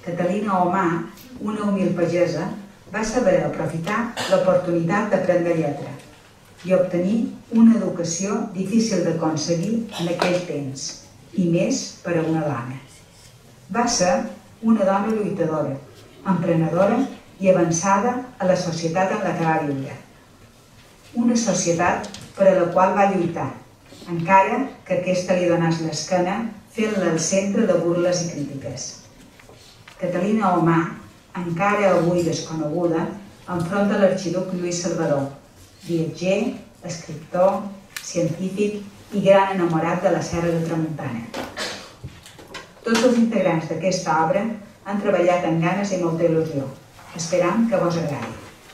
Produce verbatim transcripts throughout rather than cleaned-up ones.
Catalina Omà, una humil pagesa, va saber aprofitar l'oportunitat d'aprendre lletra i obtenir una educació difícil d'aconseguir en aquell temps, i més per a una dona. Va ser una dona lluitadora, emprenedora i avançada a la societat en la que va viure. Una societat per a la qual va lluitar, encara que aquesta li donés l'esquena fent-la el centre de burles i crítiques. Catalina Omà, encara avui desconeguda, enfronta l'arxiduc Lluís Salvador, viatger, escriptor, científic i gran enamorat de la Serra de Tramuntana. Tots els integrants d'aquesta obra han treballat amb ganes i molta il·lusió. Esperam que vos agradi.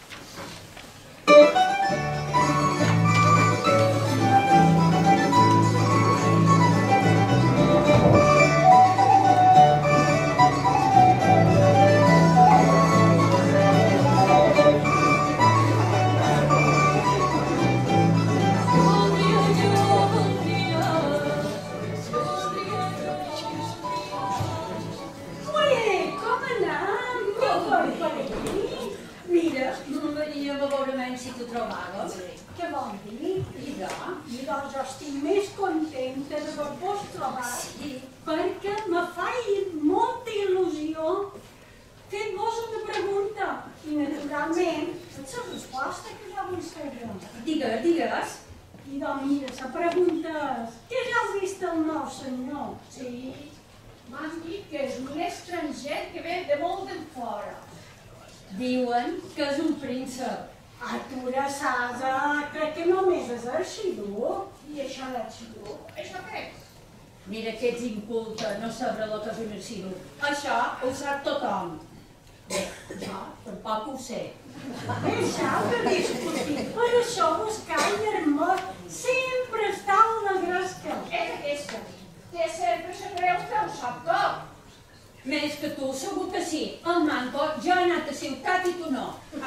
Diuen que és un príncep. Atura, Sasa, crec que només és arxiduc. I això l'arxiduc? Això què és? Mira que ets inculta, no sabrà el que és un arxiduc. Això ho sap tothom. Bé, jo tampoc ho sé. Deixau de discutir, per això vos cal hermós. Sempre està una gresca. És aquesta, que sempre se creu que ho sap tot. Més que tu, segur que sí. El manco ja ha anat a ciutat i tu no.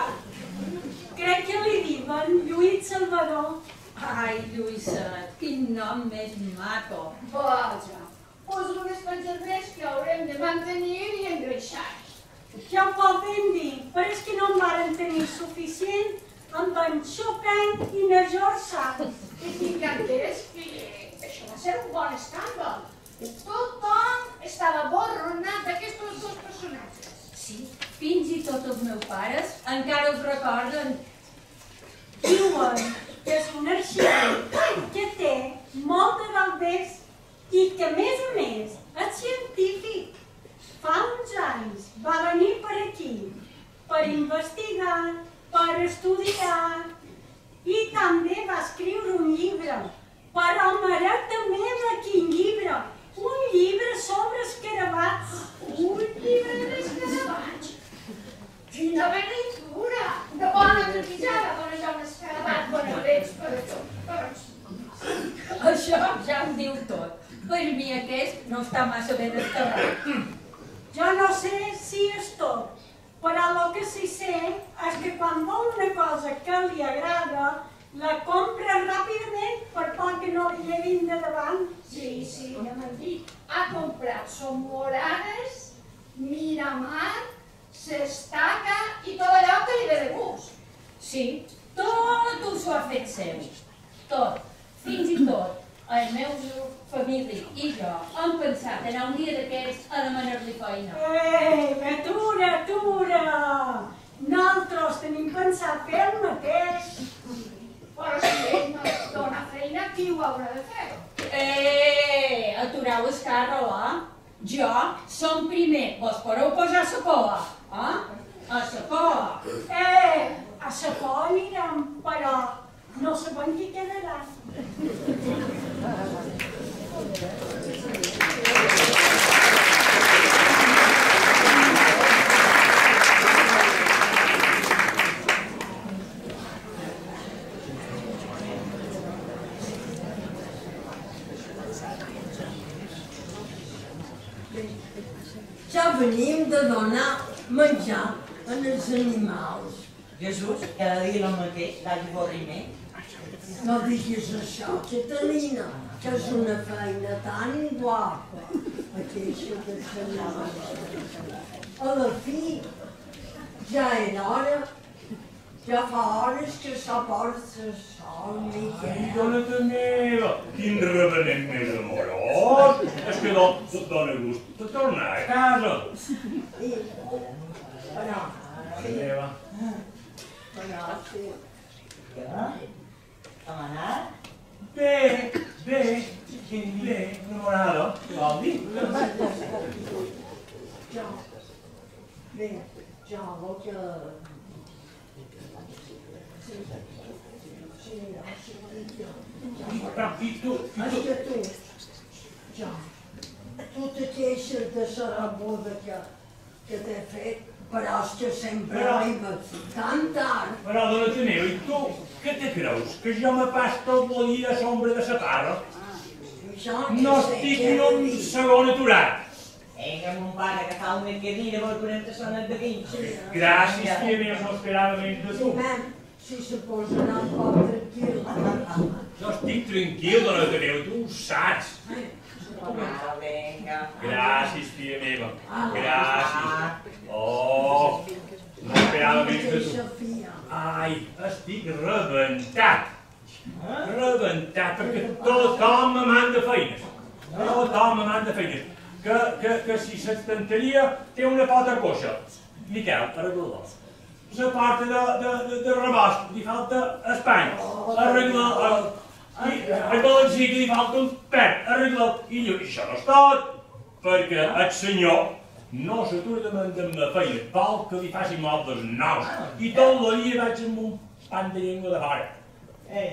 Crec que li diuen Lluís Salvador. Ai, Lluïset, quin nom més maco. Vaja, doncs només penjarrés que haurem de mantenir i engreixar. Ja ho poden dir, però és que no en varen tenir suficient amb en Chopin i na George Sand. I tinc entès que això va ser un bon escàndol. Tothom estava borronat d'aquests dos personatges. Sí, fins i tot els meus pares encara els recorden. Diuen que és un arxiu que té molt de valders i que, a més a més, és científic. Fa uns anys va venir per aquí per investigar, per estudiar i també va escriure un llibre. Però mareta meva, quin llibre! Un llibre sobre escarabats. Un llibre d'escarabats? Quina aventura! De bona trepitjada dona jo un escarabat bonavents per això. Això ja ho diu tot. Per mi aquest no està massa ben escarrat. Jo no sé si és tot, però el que sí sé és que quan vol una cosa que li agrada, la compra ràpidament per por que no li llevin de davant. Sí, sí, ja m'han dit. Ha comprat Somorades, Miramar, S'Estaca i tot allò que li ve de gust. Sí, tot ho s'ho ha fet seu. Tot, fins i tot. El meu família i jo hem pensat anar un dia d'aquests a demanar-li feina. Ei, atura, atura! Nosaltres tenim pensat fer el mateix. Però si ell no es dona feina, qui ho haurà de fer? Eh, atureu el carro, eh? Jo som primer, vos podeu posar a la coa, eh? A la coa. Eh, a la coa anirem, però no sabem qui quedarà. Ja venim de donar menjar als animals. Jesús, cada dia el mateix, l'avorriment. No diguis això, Catalina, que és una feina tan guapa. Aquí deixa de senyar. A la fi, ja era hora. Ja fa hores que s'aporta el sol, Miquel. Doneta meva, quin revenent més amorós. És que no et dóna gust de tornar a casa. I, però, Mare meva. però, sí. Què? Com ha anat? Bé, bé, bé, enamorada, què vol dir? Jo, bé, jo vol que... Sí, sí, sí, Però, i tu, i és tu? que tu, jo, tu te queixes de la rebuda que, que t'he fet, però és que sempre Però- arribes tan tard. Però, doneta meva, i tu, què te creus? Que jo me pas tot el dia a l'ombra de la cara? I jo No sé estic què ni he de un dir. segon aturat. Vinga, mon pare, que fa una cadira per quaranta sones de quinze. Gràcies, tia meva, no esperava menys de Sí, tu. mem, si se posarà un poc tranquil. Jo estic tranquil, doneta meva, tu ho saps. Ah, vinga. Gràcies, tia meva. Gràcies. Oh, no esperava menys de tu. Sofia. Ai, estic rebentat. Rebentat, perquè tothom me manda feines. Tothom me manda feines. Que, que, que si s'estanteria té una pota coixa. Miquel, arregla-la. La porta de, de, de, de rebost, li falta espany. Arregla el... I arregla el xic, li falta un pet. Arregla el... I jo, això no és tot. Perquè el senyor no s'atura de mandar-me feina. Vol que li faci mobles nous. I tot el dia vaig amb un pan de llengua de fora. Ei,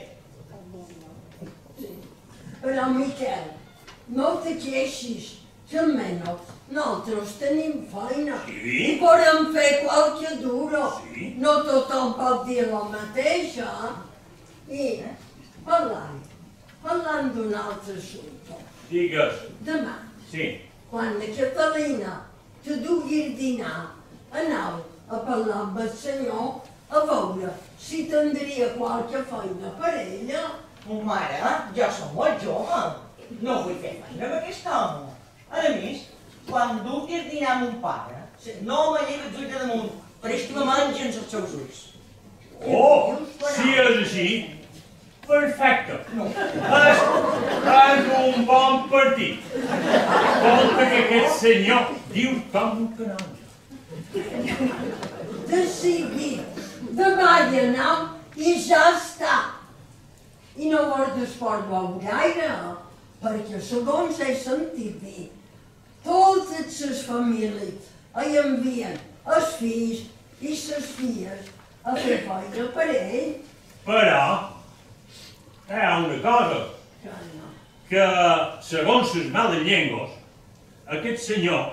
Però, Miquel, no te queixis, que almenys nosaltres tenim feina. Sí? I podem fer qualque duro. Sí? No tothom pot dir el mateix, eh? I, parlant, parlant d'un altre assumpte. Digues. Demà, Sí. quan la Catalina te dugui a dinar, anau a parlar amb el senyor a veure si tindria qualque feina per ella. mon mare, jo som molt jove. No vull fer feina amb aquest home. A més, quan duc a dinar amb mon pare, no me lleva els ulls de damunt, però és que me mengen els seus ulls. Oh, si és així, perfecte. És, és un bon partit. Volta que aquest senyor diu com un canonge. Decidit, demà hi anam i ja està. I no vols d'esport bou gaire, perquè segons he sentit dir, totes les famílies hi envien els fills i les filles a fer feina per ell. Però, hi ha una cosa, Ja no. que segons les males llengües, aquest senyor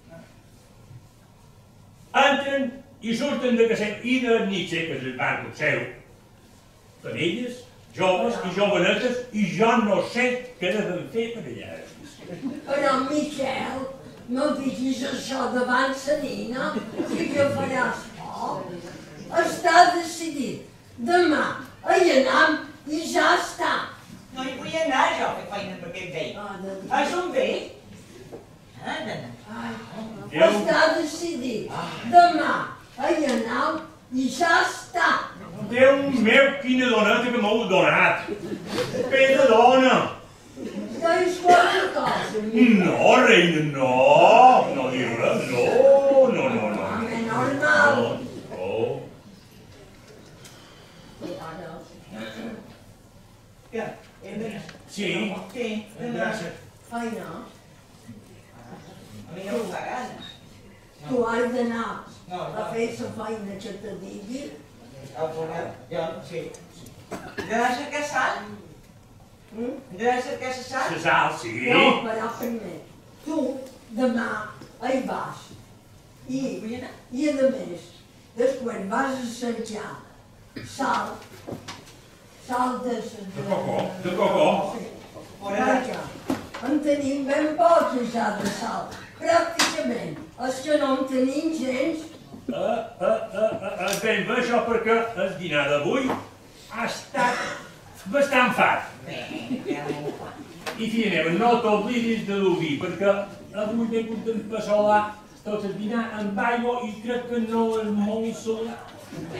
entren i surten de casa i de nit que és el barco seu. Femelles, joves i jovenetes, i jo no sé què devem fer per allà. Però, Miquel, no diguis això davant sa nina, que jo faràs por. Està decidit. Demà hi anam i ja està. No hi vull anar jo a fer feina per aquest vell. Ha de dir. És un vell? Ah, nena. Déu, Està decidit. Demà hi anam i ja està. Déu meu, quina doneta que m'heu donat. Pena dona. Tens qualque cosa, Miquel? No, reina, no. No diu res, no, no, no, no. Home, normal. No. Què? Hem d'anar. Sí. Sí, hem d'anar. Feina. A mi no em fa gana. Tu has d'anar No, a no. fer la feina que te digui. El problema, jo, sí. Hem d'anar a cercar sal? Mm? Hem d'anar a cercar la sal? Se sal, sí. No, però primer. Tu demà hi vas. I, Vull anar. i a més, després vas a cercar sal. Sal de... De cocó, de cocó. Perquè en tenim ben poc ja de sal. Pràcticament. Els que no en tenim gens. Eh, eh, eh, eh, es ben bé això perquè el dinar d'avui ha estat bastant fat. Vinga, mon pare. I Fineu, no t'oblidis de l'oví, perquè avui he hagut d'empassolar tot el dinar amb aigua i crec que no és molt solat.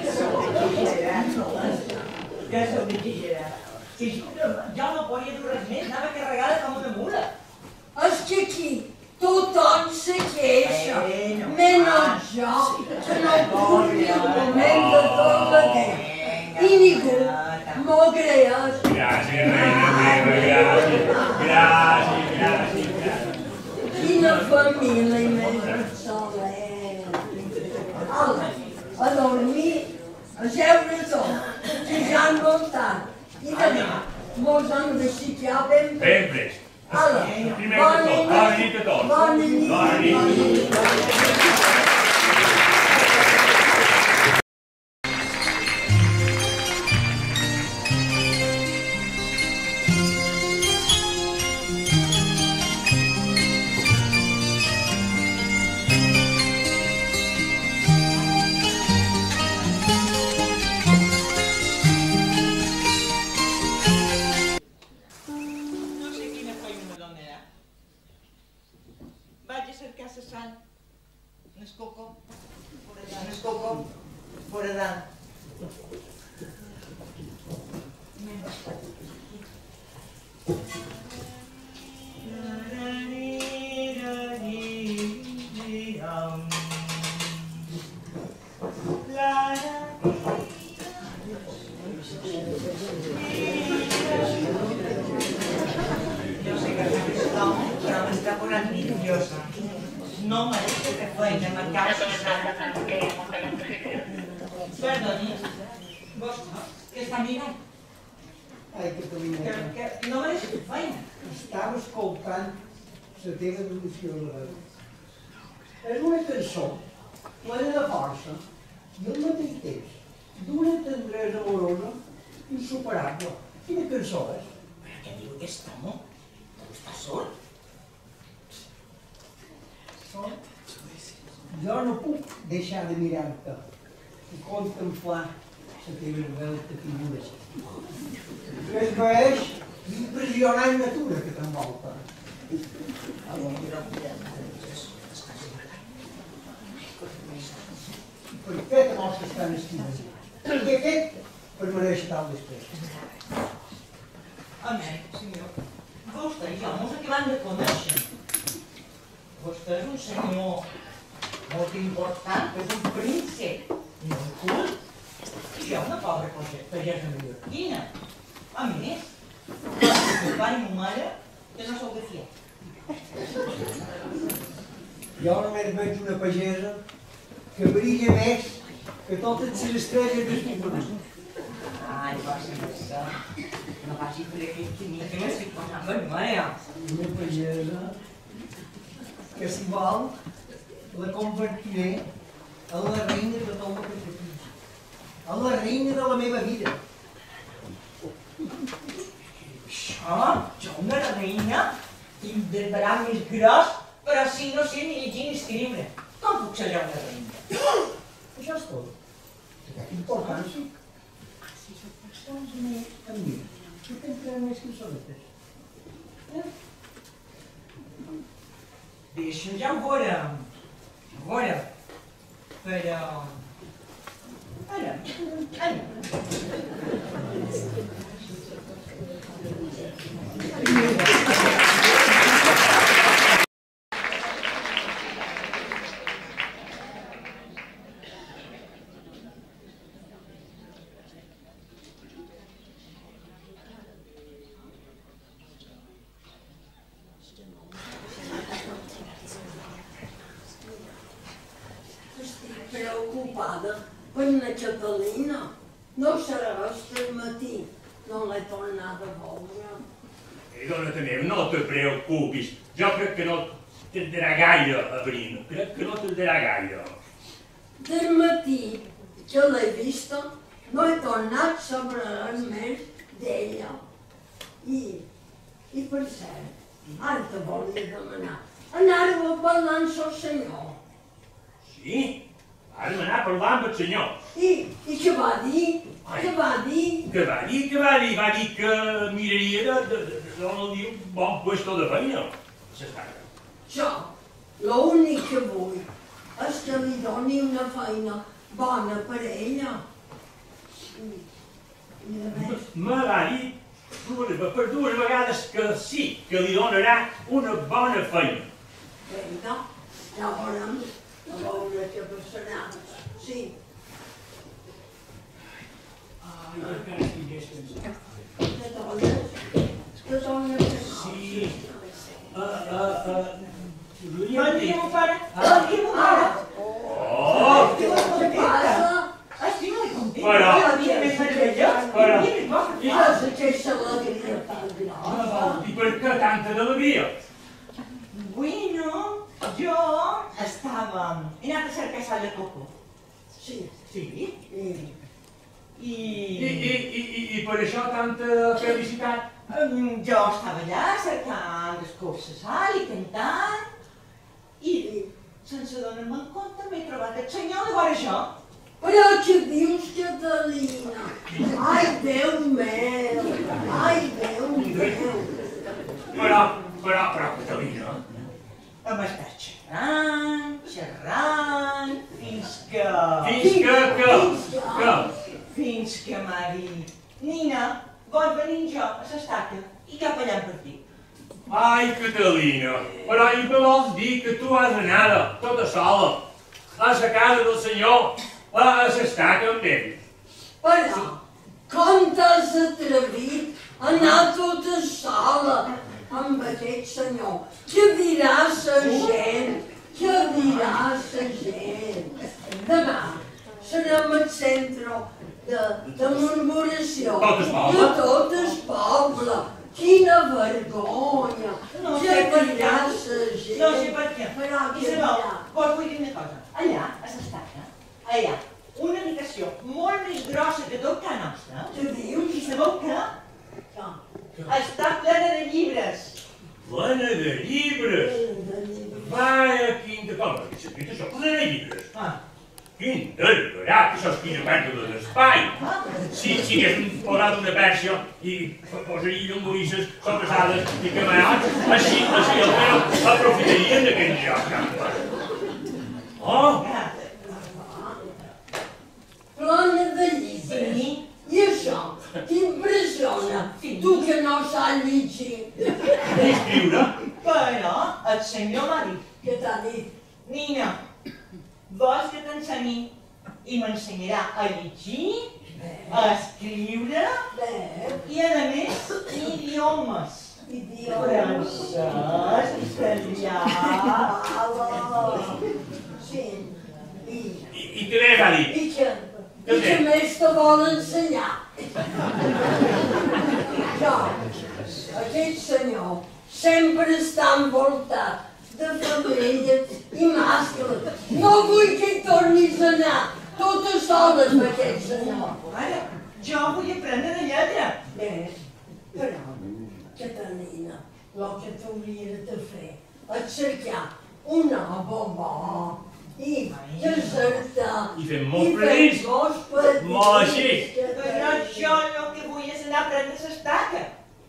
Ja s'ho exagerat. Si jo no podia dur res més, anava carregada com una mula. És que aquí tothom se queixa, menys jo, que no puc ni un moment de tot la temps. I ningú m'ho agraeix. Gràcies, reina meva, gràcies, gràcies, gràcies, gràcies. Quina família més excel·lent. Ala, a dormir, a jeure tot, que ja han voltat. I demà mos han de xicar ben bé. Ben prest. Ala, Primer de tot, bona nit a tots. Bona nit. Bona nit. No mereix que feina, m'acaba de Perdoni, vostre, què està mirant? Ai, Catalina. Que no mereix que feina. Estava escoltant la teva devoció a la veu. És una cançó plena de força i al mateix temps d'una tendresa amorosa insuperable. Quina cançó és? Però què diu aquest home? Deu estar sord. Jo no puc deixar de mirar-te i contemplar la teva esvelta figura. Es veig l'impressionant natura que t'envolta. Per què te mostres tan estimós? Què he fet per mereixer tal després? Amèrica, senyor. Vostè i jo mos acabem de conèixer. Vostè és un senyor molt important, és un príncep, no un cul. I jo una pobra pagesa mallorquina. A més, meu pare i ma mare, que no sou de fiar. Jo només veig una pagesa que brilla més que totes les estrelles del firmament. Ai, vagi per això. No vagi per aquell camí que m'estic posant vermella. Una pagesa que, si vol, la convertiré en la reina de tot el que té fills. En la reina de la meva vida. Això? Jo una reina? Tinc del barat més gros, però si no sé ni llegir ni escriure. Com puc ser jo una reina? Això és tot. De cap importància. Estàs més amb mi. Que t'encara més cançonetes. Eh? Deixa'm, ja ho veurem. Ja ho veurem. Però... Anem, anem. Estic preocupada per la Catalina. No serà el matí. No l'he tornat a veure. I dona Taneu, no te preocupis. Jo crec que no tardarà gaire a venir. Crec que no tardarà gaire. Del matí que l'he vista, no he tornat sobre res més d'ella. I, i per cert, ara te volia demanar. Anàreu a parlar amb el senyor. Sí? Vàrem anar a parlar amb el senyor. I, i què va dir? Què va dir? Què va dir? Què va dir? Va dir que miraria de, de, de, no diu bon puesto de feina. S'estaca. Jo, l'únic que vull és que li doni una feina bona per ella. I a més... Me va dir per dues vegades que sí, que li donarà una bona feina. Vinga, ja veurem, a veure què passarà. Sí. Ai, encara estigués cansat. Que dones? Que dones? Sí. Uh, uh, uh, Bon dia, mon pare. Bon dia, mon pare. Oh! Què passa? Estic molt content. Però- La vida més meravellós. Però- La vida més bona. I és aquesta alegria tan grossa. I per què tanta alegria? Bueno, jo estava... He anat a cercar sal de coco. Sí. Sí? I... I... I, i, i, i, i per això tanta felicitat? Um, jo estava allà cercant escorça sal i cantant i sense donar-me'n compte m'he trobat el senyor de vora jo. Però què dius, Catalina? Ai, Déu meu! Ai, Déu meu! Però, però, però, Catalina, Hem estat xerrant, xerrant, fins que... fins que, que, que, Fins que m'ha dit, Nina, vols venir jo a l'estaca i cap allà per ti. ai, Catalina, però i què vols dir que tu has anat tota sola a la casa del senyor, a s'estaca amb ell? Però, com t'has atrevit a anar tota sola amb aquest senyor? Què dirà la gent? Què dirà la gent? Demà serem al centre de, de murmuració Tot el poble? de tot el poble. Quina vergonya! No Què sé per dirà què. la gent? No sé per què. Però I què sabeu, dirà? vos vull dir una cosa. Allà, a l'estaca, allà, una habitació molt més grossa que tot ca nostra. Què dius? I sabeu què? Ah, Està plena de llibres. Plena de llibres. Vaja, quin de... Com has sentit això? Plena de llibres. Ah, Quin desbarat, això és quina pèrdua d'espai. Si, si haguéssim posat una versió i posaria llonganisses, sobrassades i camarats, així, així el Pere aprofitarien d'aquell lloc. Oh, plena de llibres. sí. I això t'impressiona? Tu que no saps llegir. i escriure? Però el senyor m'ha dit, Què t'ha dit? Nina, vols que t'ensenyi i m'ensenyarà a llegir, a escriure Bé, i, a més, idiomes. idiomes. Francès, italià... Bravo. Sí. I, I, i què més ha dit? i què? I què més te vol ensenyar? Jo, aquest senyor, sempre està envoltat de femelles i mascles. No vull que hi tornis a anar totes soles amb aquest senyor. Ara, jo vull aprendre de lletra. Bé, però, Catalina, el que t'hauries de fer és cercar un home bo i casar-te I fem molt petits. Molt així. Però jo el que vull és anar a prendre l'estaca.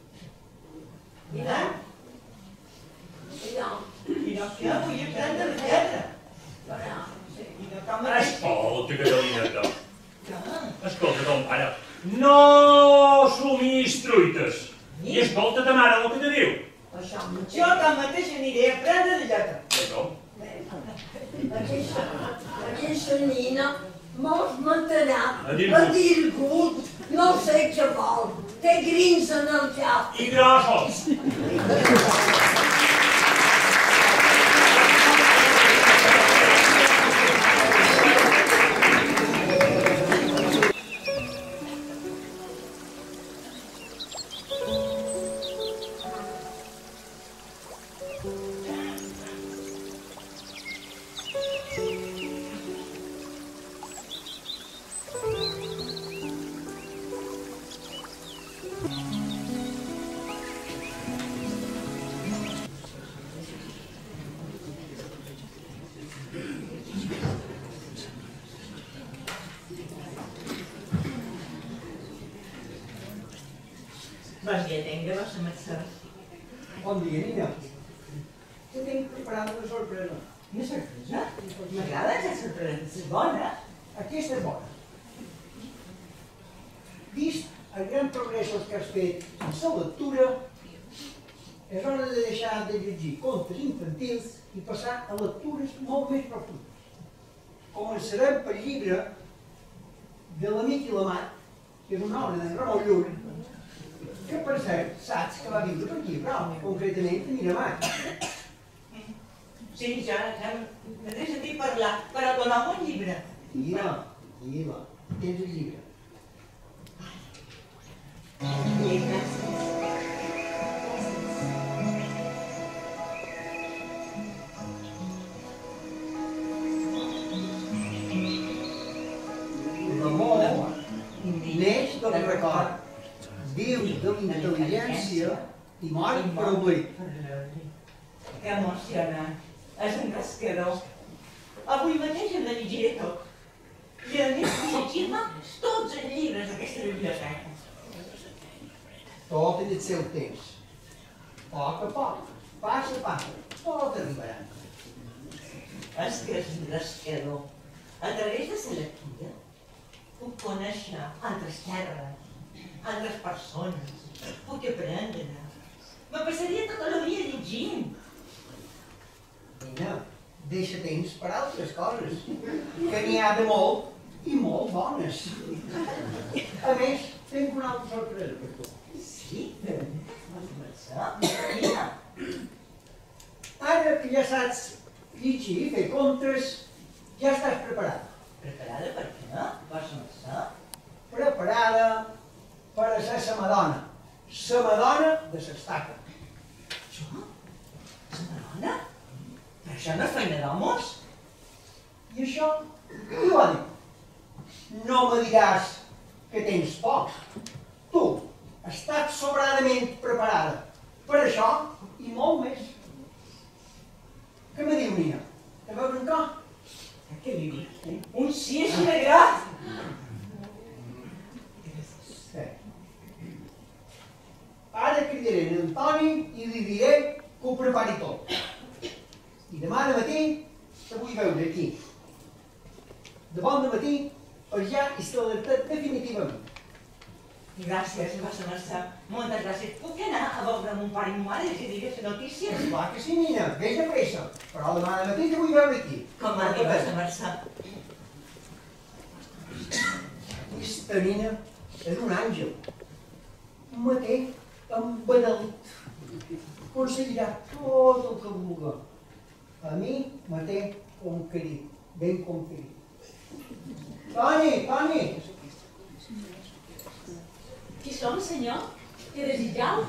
Mira, mira, I no què? Vull aprendre la lletra. mira. I no com a... Escolta, Catalina, Ah, escolta, ton pare, no somis truites. I escolta ta mare el que te diu. Això Jo tanmateix aniré a aprendre de lletra. Això. Aquesta, aquesta nina mos matarà A dir a dir gut, no sé què vol, té grins en el cap. I grossos. Vas dir, atenga, vas a marxar. Bon dia, Nina. Te tinc preparat una sorpresa. Una sorpresa? M'agrada la sorpresa, és bona. Aquesta és bona. Vist els grans progressos que has fet en la lectura, és hora de deixar de llegir contes infantils i passar a lectures molt més profundes. Començarem pel llibre de l'Amic i l'Amat, que és una obra d'en Ramon Llull, que per cert saps que va viure per aquí, però concretament a Miramar. Sí, ja, ja n'he sentit parlar, però dona'm un llibre. Mira, mira, tens el llibre. Sí, gràcies. L'amor neix del record, viu de la intel·ligència i mor per oblit. Que emocionant. És engrescador. Avui mateix em de llegiré tot. I a més de llegir-me tots els llibres d'aquesta biblioteca. Tot en el seu temps. Poc a poc, pas a pas, tot arribarà. És que és engrescador. A través de la lectura puc conèixer altres terres, altres persones, puc aprendre. Me passaria tota la vida llegint. Nina, deixa temps per altres coses, que n'hi ha de molt i molt bones. A més, tinc una altra sorpresa per tu. Sí? Vols començar? Mira. Ara que ja saps llegir i fer contes, ja estàs preparada. Preparada per què? Vols començar? Preparada per a ser sa Madonna. Sa Madonna de l'estaca. Jo? La Madonna? Però això no és feina d'homes? I això, qui ho ha dit? No me diràs que tens poc. Tu estàs sobradament preparada per això i molt més. Què me diu, Nina? Te veus en cor? Què li dic? Un sí és una grat! Sí. Ara cridaré en Antoni i li diré que ho prepari tot. I demà de matí te vull veure aquí. De bon de matí per ja instal·lar-te definitivament. Gràcies, vostra mercè. Moltes gràcies. Puc anar a veure mon pare i ma mare i els diré les notícies? Clar que sí, Nina, vés de pressa. Però demà de matí te vull veure aquí. Com m'ha dit vostra mercè. Aquesta Nina és un àngel. Me té embadalit. Aconseguirà tot el que vulgui. A mi me té conquerit, ben conquerit. Toni, Toni! Qui som, senyor? Què desitjau?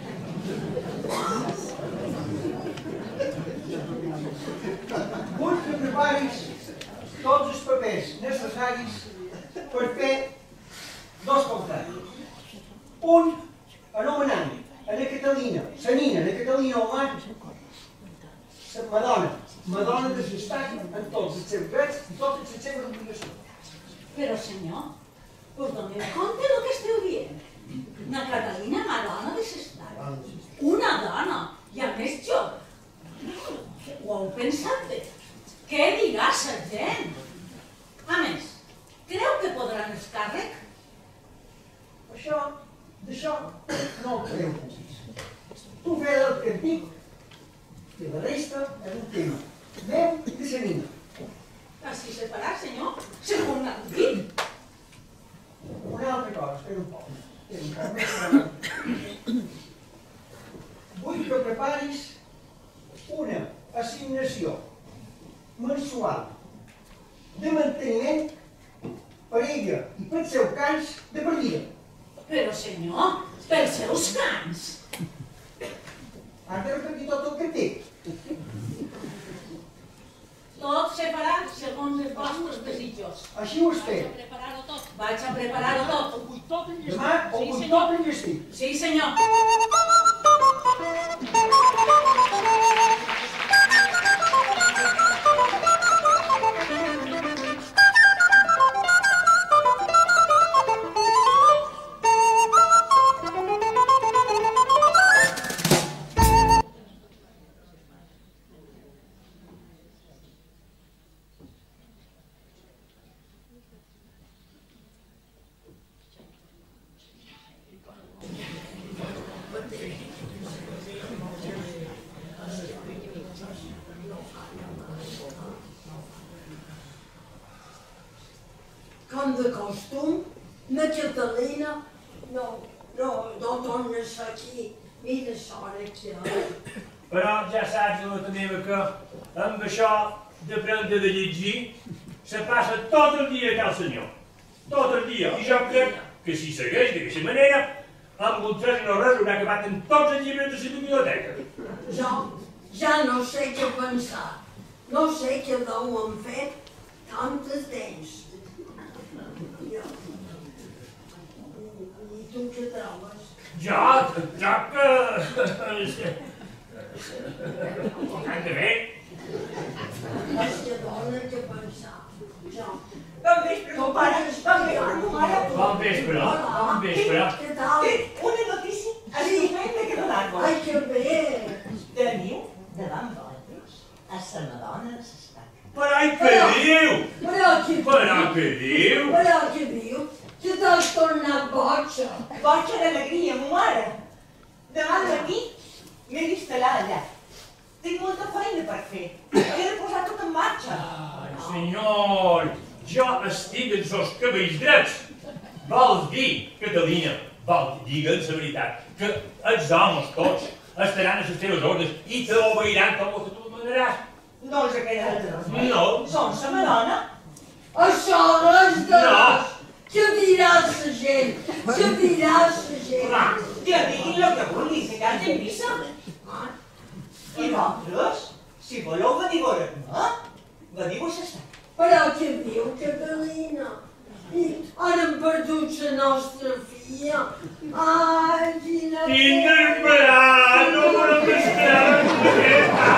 Vull que preparis tots els papers necessaris per fer dos contractes. Un anomenant a la Catalina, la Nina, la Catalina Omar, la Madonna, Madonna de l'Estat en tots els seus drets i totes les seves obligacions. Però, senyor, us doneu compte del que esteu dient? Una Catalina Madonna de l'estat. Una dona, i a més jove. Ho heu pensat bé? Què dirà la gent? A més, creu que podran el càrrec? Això, d'això, no el preocupis. Tu fes el que et dic i la resta és un tema meu i de la Nina. Així separar, senyor, segon l'han dit. Una altra cosa, espera un poc. Espera un poc més. Vull que preparis una assignació mensual de manteniment per ella i pels seus cans de per vida. Però, senyor, pels seus cans. Has de repetir tot el que et dic. Tot se farà segons els vostres desitjos. Així ho espero. Vaig a preparar-ho tot. Vaig a preparar-ho tot. Demà ho Sí, vull senyor. tot enllestit. Sí, senyor. Com de costum, la Catalina no, no, no tornes aquí. Mira l'hora que és. Però ja saps, la meva, que amb això d'aprendre de llegir se passa tot el dia a cal senyor. Tot el dia. I jo crec que si segueix d'aquesta manera, amb un tres no res haurà acabat amb tots els llibres de la biblioteca. Jo ja no sé què pensar. No sé què deu han fet tantes temps. Jo. I tu què trobes? Jo, jo que... Tant de bé. És que dona què pensar. Jo. Bon vespre, mon pare. Bon vespre, mon mare. Bon vespre, bon vespre. Què tal? Una notícia estupenda que donar-vos. Ai, que bé. Teniu davant vosaltres a la Madonna de l'Estaca. Però què diu? Però què diu? Però què diu? Però què diu? Que t'has tornat boja. Boja d'alegria, mon mare. Davant d'aquí m'he d'instal·lar allà. Tinc molta feina per fer. He de posar tot en marxa. Ai, senyor, jo estic en sos cabells drets. Vols dir, Catalina, vol dir, digue'ns la veritat, que els homes tots estaran a les teves ordres i t'obeiran com que tu manaràs. No els aquella altra. No. Són la Madonna. Això és de... No. Què dirà la gent? Què dirà la gent? Va. Que diguin el que vulguin, que canten missa. I vosaltres, si voleu venir a veure'm, veniu a l'Estaca. Però què diu, Catalina? I ara hem perdut la nostra filla. Ai, quina Tinc d'esperar, no volem esperar.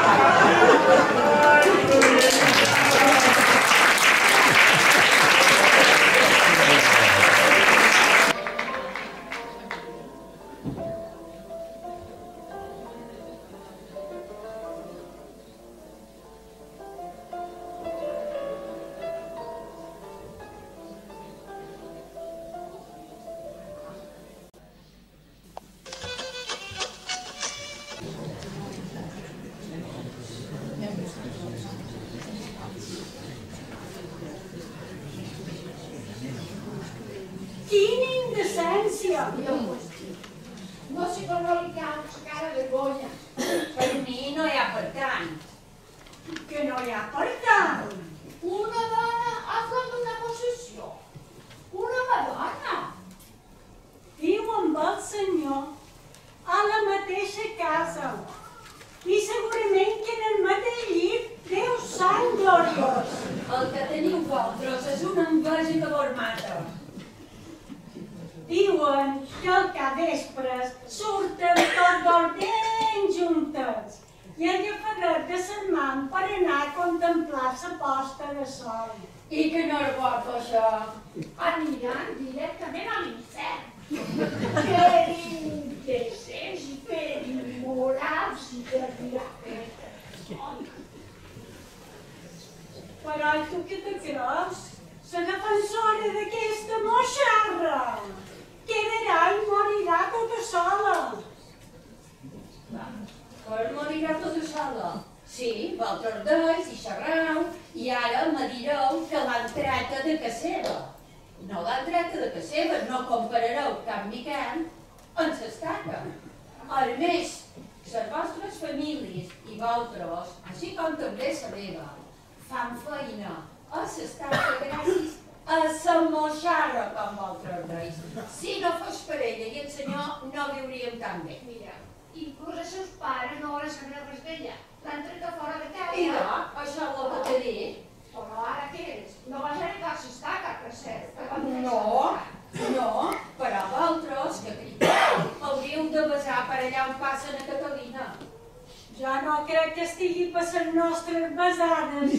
Quina indecència! No sé com no li cau la cara de vergonya. Per mi no hi ha per tant. Que no hi ha per tant. Una dona a flor d'una possessió. Una Madonna. Viu amb el Senyor a la mateixa casa. I segurament que en el mateix llit Déu sant gloriós. El que teniu vosaltres és una enveja que vos mata. Diuen que al capvespres surten tots dos ben juntes i agafadet de sermant per anar a contemplar la posta de sol. I que no és bo fer això. Aniran directament a l'infern. Per indecents, per immorals i per piratetes. Però tu què te creus? La defensora d'aquesta moixarra! Quedarà i morirà tota sola. Pues morirà tota sola. Sí, vosaltres dois i xerrau, i ara me direu que l'han treta de casa seva. No l'han treta de casa seva, no comparareu Can Miquel amb l'Estaca. A més, les vostres famílies i vosaltres, així com també la meva, fan feina a l'Estaca gràcies a la moixarra, com vosaltres deis. Si no fos per ella i el senyor, no viuríem tan bé. Mira, inclús els seus pares no volen saber res d'ella. L'han tret a fora de casa. I no, això és el que t'he dit. Però ara què és? No vas heretar l'Estaca, per cert. que van fer No, l'Estaca. no, però vosaltres, que criteu, hauríeu de besar per allà on passen a Catalina. Jo no crec que estigui passant nostres besades.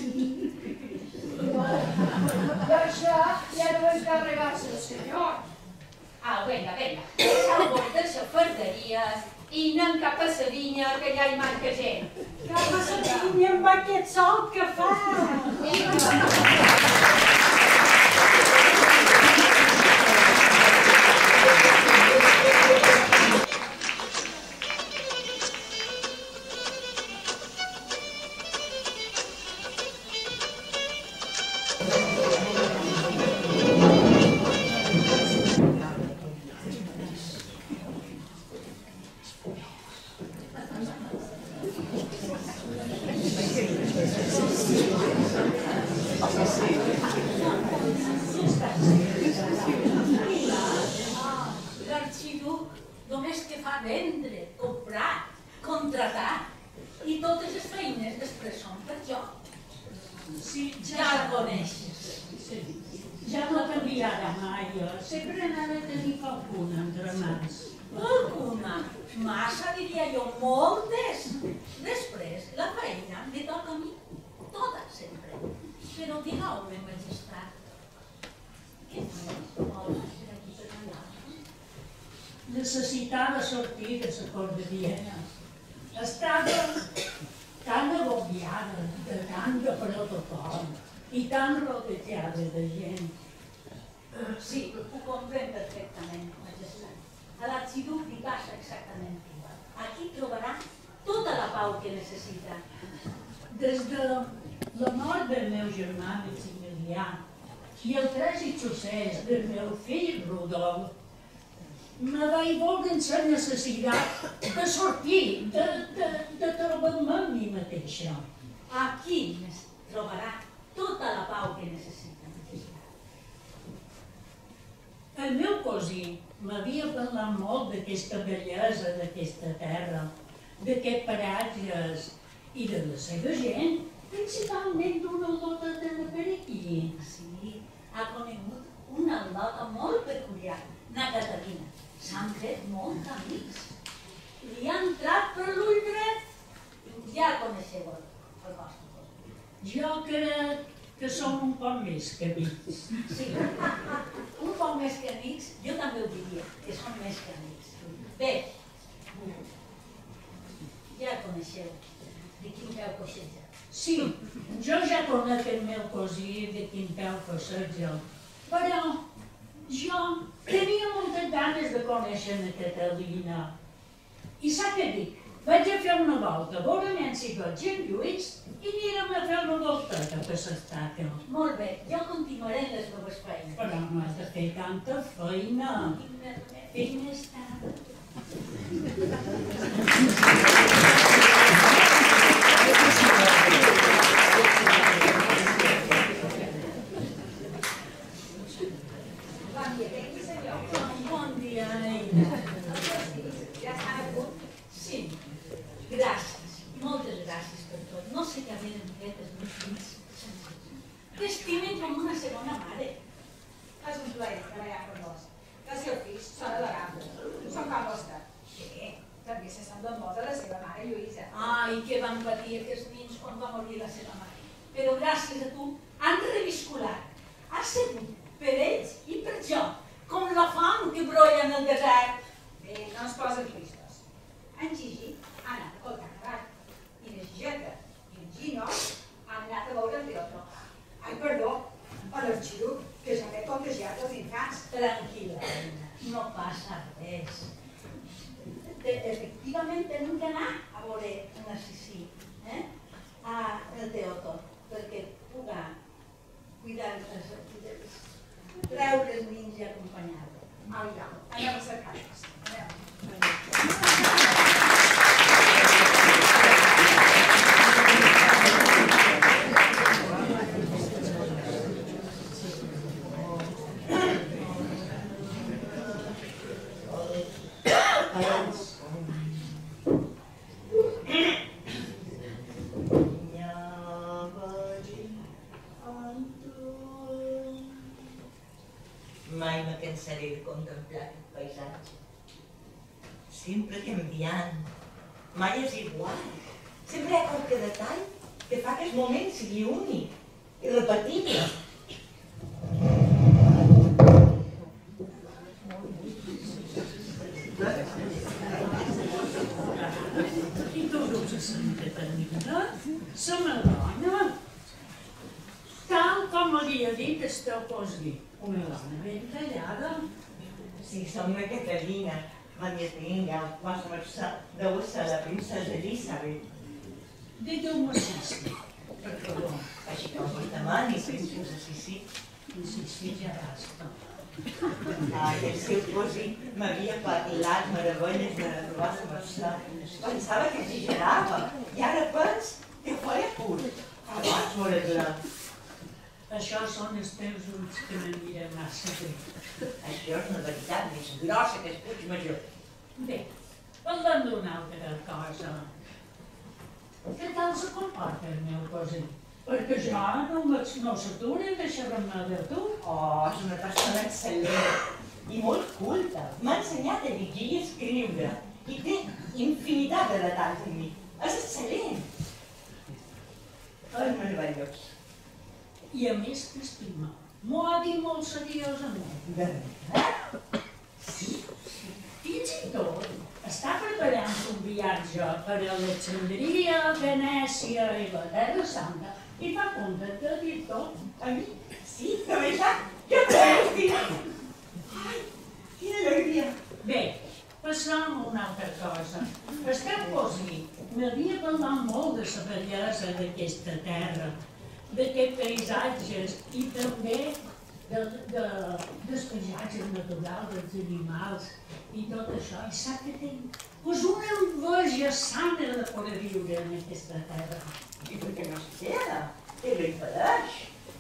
D'això ja no és d'arregar-se el senyor. Ah, vinga, vinga, deixeu-vos de xafarderies i anem cap a la vinya, que ja hi manca gent. Cap a la vinya amb aquest sol que fa. Sí, Ja la coneixes. Sí. Ja no canviarà mai, jo. Sempre n'ha de tenir qualcuna entre mans. Alguna, massa diria jo, moltes. Després, la feina me toca a mi, tota sempre. Però digueu-me, majestat, què fas? Vols per aquí per allà? Necessitava sortir de la cort de Viena. Estava tan agobiada de tant de protocol i tan rodejada de gent. Sí, ho comprenc perfectament, majestat. A l'arxiduc li passa exactament igual. Aquí trobarà tota la pau que necessita. Des de la mort del meu germà Maximilià i el tràgic succés del meu fill Rodolf, me vaig veure en la necessitat de sortir, de, de, de trobar-me amb mi mateixa. Aquí trobarà tota la pau que necessita, majestat. El meu cosí m'havia parlat molt d'aquesta bellesa d'aquesta terra, d'aquests paratges i de la seva gent, principalment d'una lota de per aquí. Sí, ha conegut una lota molt peculiar, na Catalina. S'han fet molts amics. Li ha entrat per l'ull dret. Ja coneixeu el, el vostre cosí. Jo crec que som un poc més que amics. Sí, un poc més que amics, jo també ho diria, que són més que amics. Bé, ja coneixeu de quin peu coixeja. Sí, jo ja conec el meu cosí de quin peu coixeja, però jo tenia moltes ganes de conèixer la Catalina. I sap què dic? Vaig a fer una volta, veurem si veig en Lluís i anirem a fer una volta cap a l'estaca. Molt bé, jo continuaré en les meves feines. Però no has de fer tanta feina. Fins més tard. Bon dia, Aina. Ja estan a punt? Sí. Gràcies, moltes gràcies per tot. No sé què havien fet els meus fills. T'estimen com una segona mare. És un plaer treballar per vos. Els seus fills són adorables. Són com vostè. Què? També se semblen molt a la seva mare, Lluïsa. Ai, que van patir aquests nins quan va morir la seva mare. Però gràcies a tu han revisculat. Has sigut per ells i per jo, com la fam que brolla en el desert. Bé, no es posen tristos. En Gigi ha anat a coltar cavall. I la Gigeta i en Gino han anat a veure el teatre. Ai, perdó, a l'arxiduc, que s'ha fet contagiat dels infants. Tranquil·la, Aina, no passa res. Efectivament hem d'anar a veure en Assisi, eh? al teatre, perquè puga cuidar els treure els nins i acompanyar-los. Au, ja, anem a cercar-los. Anem. Mai me cansaré de contemplar aquest paisatge. Sempre canviant, mai és igual. Sempre hi ha qualque detall que fa que el moment sigui únic, irrepetible. I tu dus a Santa Catalina, la Madonna, tal com havia dit el teu cosí, una dona ben tallada. Si som una Catalina, la Mietinga, vostra mercè, deu ser la princesa Elisabet. Digueu-me Sissi, per favor. Així com vos demani, princesa Sissi. Sissi ja basta. Ai, el seu cosí m'havia parlat meravelles de la vostra mercè. Pensava que exagerava, i ara pens que feia curt. Abans m'ho arreglar. Això són els teus ulls que me miren massa bé. Això és una veritat més grossa que es puig major. Bé, parlem d'una altra cosa. Què tal se comporta el meu cosí? Perquè jo no s'atura i deixar-me de tu. Oh, és una persona excel·lent i molt culta. M'ha ensenyat a llegir i escriure i té infinitat de detalls en mi. És excel·lent. És meravellós. I a més t'estima. M'ho ha dit molt seriosament. De veritat? Sí. Fins i tot està preparant un viatge per a Alexandria, Venècia i la Terra Santa i fa compte que ha dit tot. A mi? Sí, de veritat? Jo també estima. Ai, quina alegria. Bé, passam a una altra cosa. Esteu cosí. M'havia parlat molt de la bellesa d'aquesta terra, d'aquests paisatges i també dels paisatges naturals, dels animals i tot això. I sap que tinc una enveja sana de poder viure en aquesta terra. I per què no es queda? Què li impedeix?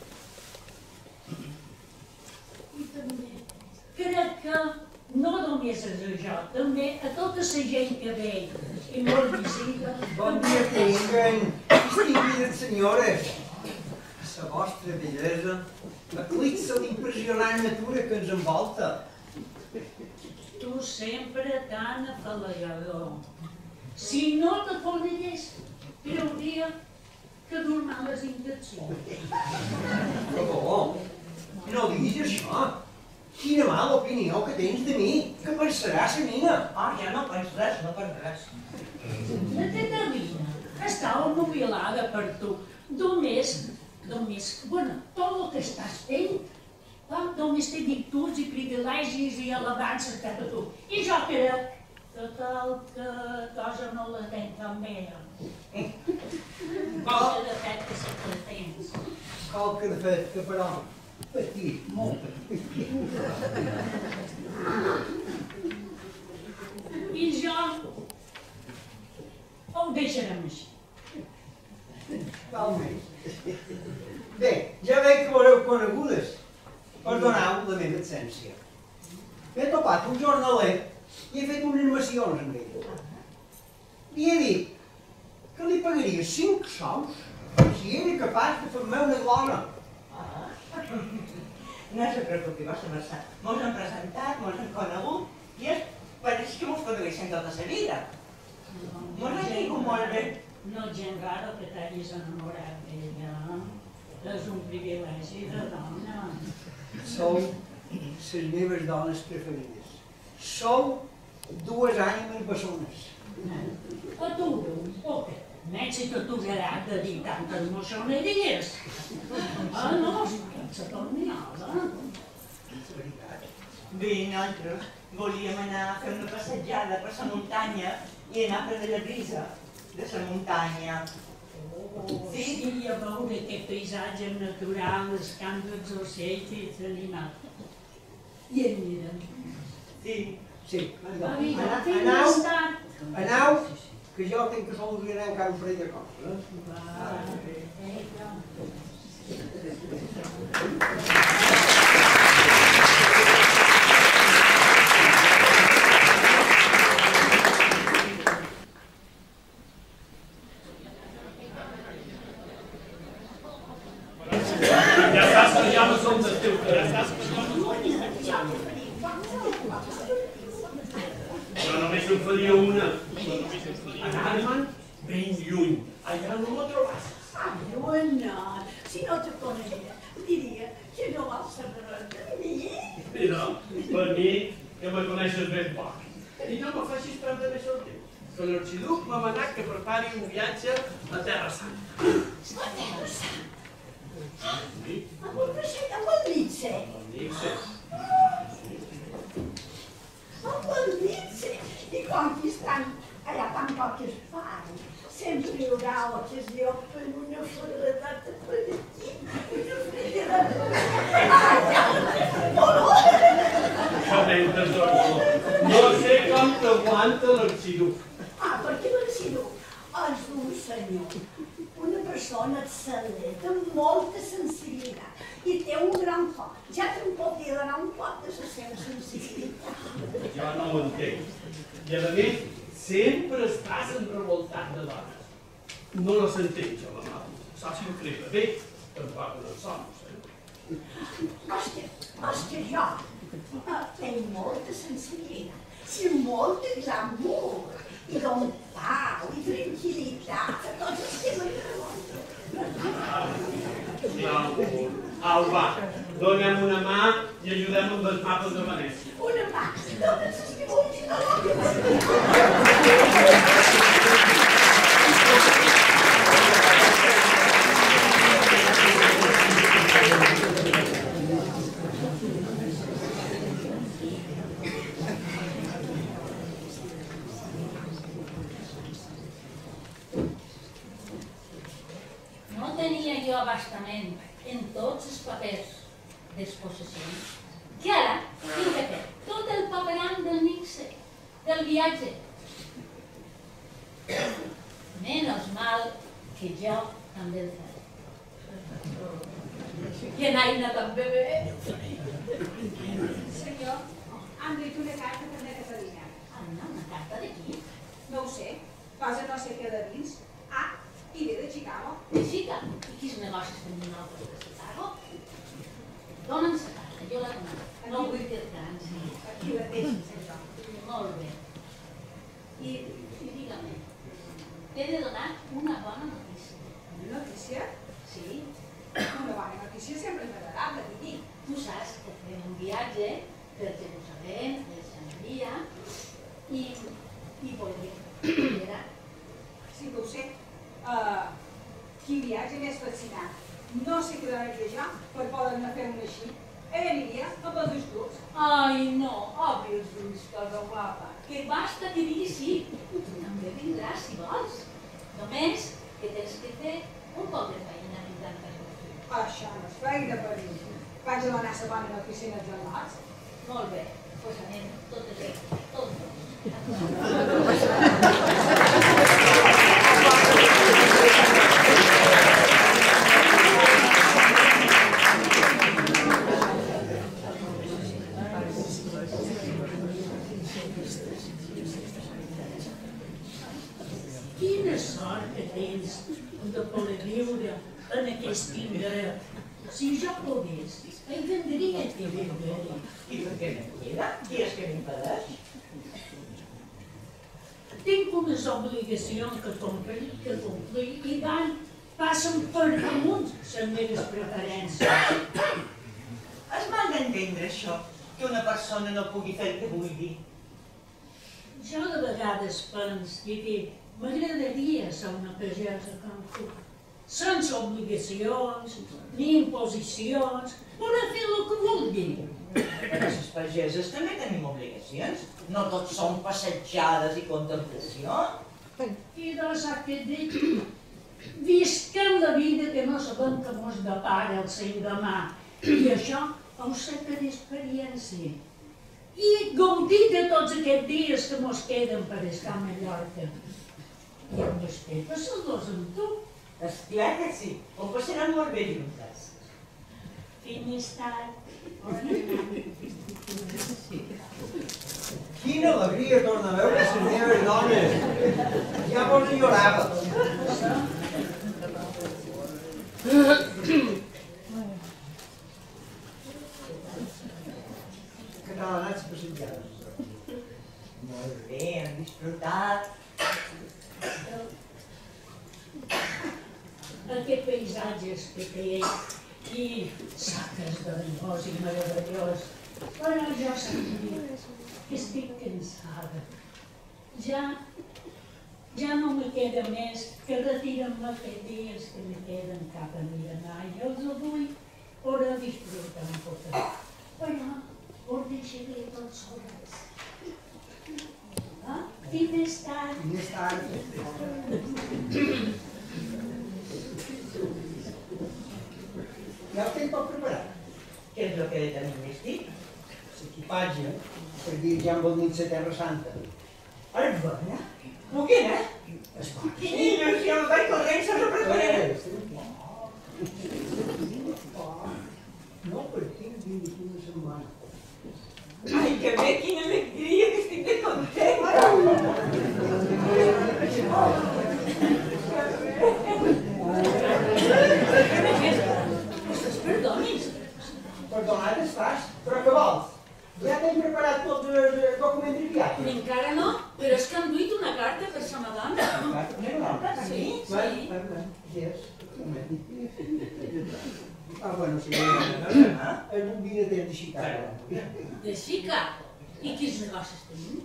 I també crec que no només és això, també a tota la gent que ve i molt visita. Bon dia tinguen, distingides senyores. La vostra bellesa eclipsa l'impressionant natura que ens envolta. Tu sempre tan afalagador. Si no te conegués, creuria que dur males intencions. Però, no diguis això. Quina mala opinió que tens de mi. Què pensarà la Nina? Ah, ja no pens res, no pens res. La teva Nina estava mobilada per tu. Només, només, bueno, tot el que estàs fent, només té virtuts i privilegis i alabances cap a tu. I jo crec que qualque cosa no la tenc tan bé. Qualque defecte sí que la tens. Qualque defecte, però, petit, molt petit. I jo ho deixarem així. Talment. Bé, ja veig que veureu conegudes. Perdoneu la meva absència. M'he topat un jornaler i he fet unes animacions amb ell. Li he dit que li pagaria cinc sous si era capaç de fer-me una glora. No se preocupi, vostra mercè. Mos han presentat, mos han conegut i és pareix que mos produeixen tota la vida. Mos ha caigut molt bé. No és gent rara que t'hagis enamorat d'ella. És un privilegi de dona. Sou les meves dones preferides. Sou dues ànimes bessones. A tu, o què? Menys si t'aturaràs de dir tantes moixoneries. Ah, no, pensa torniada. Bé, nosaltres volíem anar a fer una passejada per la muntanya i anar a prendre la brisa de la muntanya. Sí, i a veure aquest paisatge natural, els camps dels ocells i els animals. I et miren. Sí, sí. Vinga, fins tard. Aneu, que jo tinc que solucionar encara un parell de coses. Ja saps que ja no som del teu carrer. Però només en faria una. Anar-me'n ben lluny. Allà no la trobàs. Ai, bueno, si no te coneguera, diria que no vas saber de mi. Mira, per mi, que me coneixes ben poc. I no me facis perdre més el temps. Que l'arxiduc m'ha manat que prepari un viatge a Terra Santa. A Terra Santa? Amb el vaixell, amb el Nietzsche. El Nietzsche. Amb el Nietzsche. I com que estan allà tan poc es fan, sempre hi haurà ocasió per una fregadata per aquí, una fregadata per aquí. Això tens raó. No sé com t'aguanta l'arxiduc. Ah, perquè l'arxiduc és un senyor, una persona excel·lent, amb molta sensibilitat, i té un gran cor. Ja te'n podria donar un poc de la seva sensibilitat. Jo no ho entenc. I a més, sempre estàs enrevoltat de dones. No les entenc, jo, la mare. saps què creia? Bé, tampoc no som, eh? Hòstia, hòstia, jo tenc molta sensibilitat i molt de glamour i don pau i tranquil·litat a tots els que m'agraden. Glamour. Au, va, donem una mà i ajudem amb els mapes de Venècia. Una mà, totes les que vulguis de l'obra. No tenia jo abastament en tots els papers d'exposicions, que ara tinc que fer tot el paperam del Nixe, del viatge. Menos mal que jo també el faré. I en Aina també bé. Senyor, han dit una carta per la Catalina. Aina, una carta de qui? No ho sé, posa no sé què de dins. Ah, i ve de Chicago. De Chicago? I quins negocis tenen nosaltres de Chicago? Dóna'm la carta, jo la dono. No vull que et cansi. Aquí la tens, senyor. Molt bé. I, i digue-me, t'he de donar una bona notícia. Una notícia? Sí? Una bona notícia sempre és agradable, digui. Tu saps que fem un viatge per Jerusalem, Alexandria, i, i voldria era. Sí que ho sé. Uh, quin viatge més fascinant. No sé què donaria jo per poder-ne fer un així. Ella aniria amb els dos grups. Ai, no, obri els ulls, cosa guapa. Que basta que diguis sí. Tu també vindràs, si vols. Només que tens que fer un poc de feina pintant per tu. Això no és feina per mi. Vaig a donar la bona notícia als gelats. Molt bé, doncs anem totes elles, tots dos. Quina sort que tens de poder viure en aquest indret. Si jo pogués, entendria que viure-hi. I per què no queda? Qui és que m'impedeix? Tinc unes obligacions que complir, que complir i van, passen per damunt les meves preferències. És mal d'entendre això, que una persona no pugui fer el que vulgui. Jo de vegades penso que m'agradaria ser una pagesa com tu, sense obligacions ni imposicions, poder fer el que vulgui. Però les pageses també tenim obligacions. No tots són passejades i contemplació. I doncs aquest dit, visquem la vida que no sabem que mos depara el seu demà. I això ho sé per experiència. I gaudir de tots aquests dies que mos queden per estar a Mallorca. I amb vostè, passar-los amb tu. Esclar que sí, ho passaran molt bé juntes. Fins més tard. Quina alegria torna a veure les meves dones! Ja vos llorava. Que tal han anat passejades? Molt bé, hem disfrutat. Aquests paisatges que té i saques de negoci meravellós. Però jo sabia que estic cansada. Ja, ja no me queda més que retirar-me aquests dies que me queden cap a Miramar. I els vull poder disfrutar un poc. Però ho deixaré tots sols. Fins més tard. Fins més tard. Ja ho tinc tot preparat. Què és el que tenim vestit? L'equipatge per viatjar amb el mig a Terra Santa. És bona? Puguin, eh? És bona. Quina il·lusió, em vaig corrent, se representaré. No, per tinc vingut una setmana. Ai, que bé, quina alegria, que estic de content. Ah, bueno, sí, és un vinater de Chicago. De Chicago? I quins negocis tenim?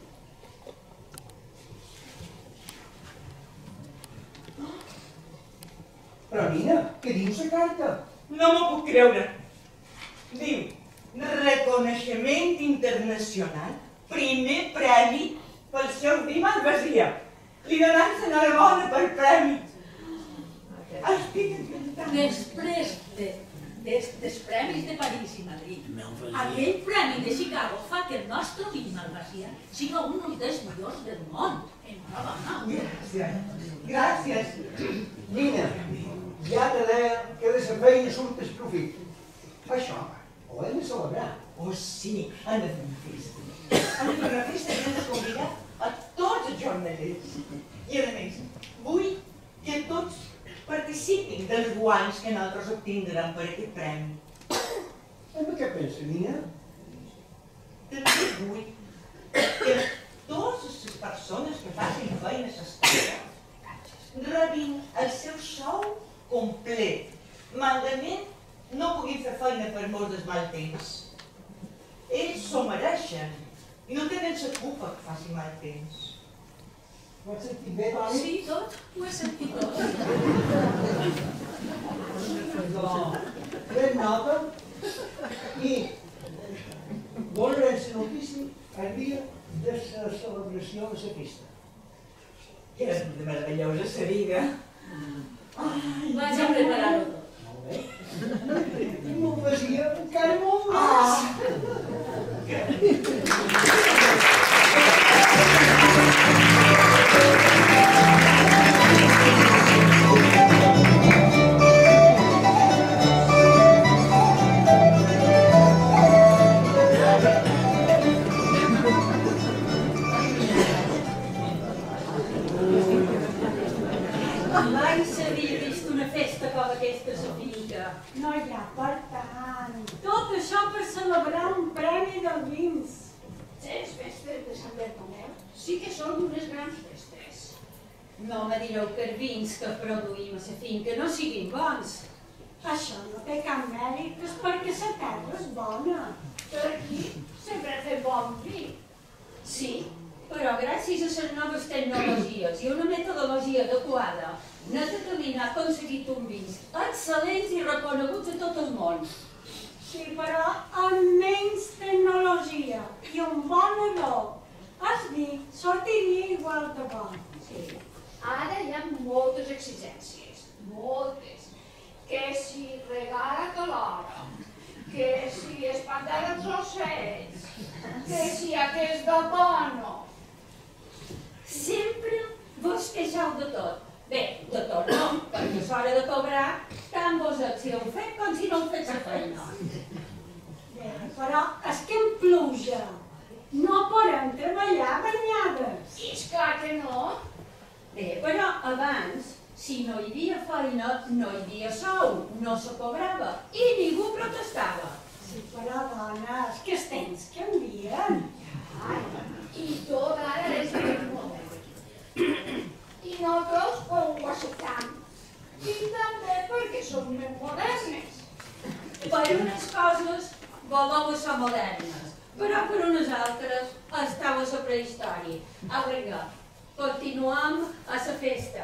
Però, nina, què diu la carta? No m'ho puc creure. Diu, reconeixement internacional, primer premi pel seu vi Malvasia. Li donaran l'enhorabona pel premi. Estic encantada. Després de, des, dels premis de París i Madrid, aquell premi de Chicago fa que el nostre vi Malvasia siga un dels millors del món. Enhorabona. Gràcies. Gràcies. Nina, ja te deia que de la feina surt el profit. Això ho hem de celebrar. Oh, sí, han de fer una festa. Han de fer una festa i hem de convidar a tots els jornalers. I, a més, vull que tots participin dels guanys que nosaltres obtindrem per aquest premi. En què pensa, Nina? També vull que totes les persones que facin feina a l'estat rebin el seu sou complet. Malament no puguin fer feina per molt del mal temps. Ells s'ho mereixen i no tenen la culpa que faci mal temps. Ho has sentit bé, Toni? Sí, tot. Ho he sentit tot. Doncs, pren nota i volem la notícia el dia de la celebració de la festa. Que és meravellosa la vida. Vaig a preparar-ho tot. Molt bé. I Malvasia encara molt més. Mai s'havia vist una festa com aquesta a la finca. No hi ha per tant. Tot això per celebrar un premi del vins. Les festes de Sant Bartomeu sí que són unes grans festes. No me direu que els vins que produïm a la finca no siguin bons. Això no té cap mèrit, és perquè la terra és bona. Per aquí sempre fem bon vi. Sí, però gràcies a les noves tecnologies i una metodologia adequada, Neta Catalina ha aconseguit un vins excel·lents i reconeguts a tot el món. Sí, però amb menys tecnologia i un bon olor, el vi sortiria igual de bon. Sí. Ara hi ha moltes exigències, moltes. Que si regar a l'hora, que si espantar els ocells, que si aquest de bono. Sempre vos queixeu de tot. Bé, de tot no, perquè és hora de cobrar, tant vos si heu fet com si no heu fet la feina. Bé, però és que en pluja no podem treballar banyades. I és clar que no. Bé, però abans, si no hi havia feina, no hi havia sou, no se cobrava i ningú protestava. Sí, però dona, és que els temps canvien. Ai, i tot ara és ben molt. I nosaltres ho acceptam. I també perquè som més modernes. Per unes coses voleu ser modernes, però per unes altres esteu a la prehistòria. Au, vinga, continuem a la festa.